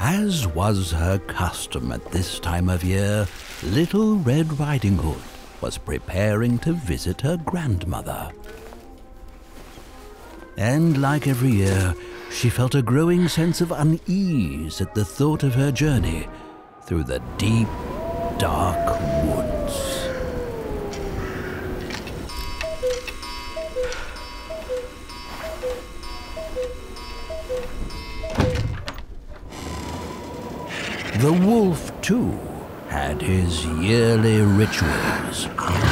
As was her custom at this time of year, Little Red Riding Hood was preparing to visit her grandmother. And like every year, she felt a growing sense of unease at the thought of her journey through the deep, dark woods. The wolf, too, had his yearly rituals.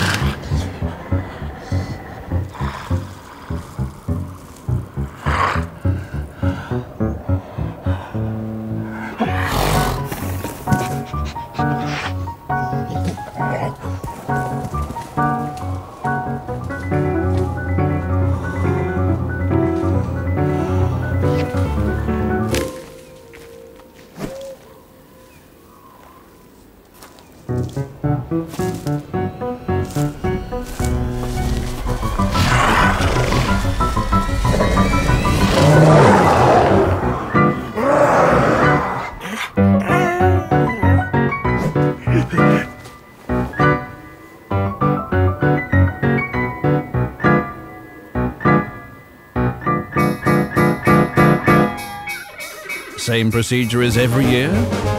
Same procedure as every year?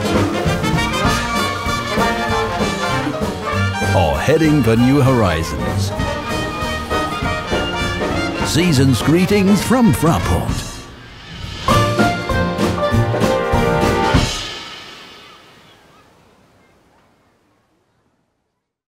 Or heading for new horizons? Season's greetings from Fraport.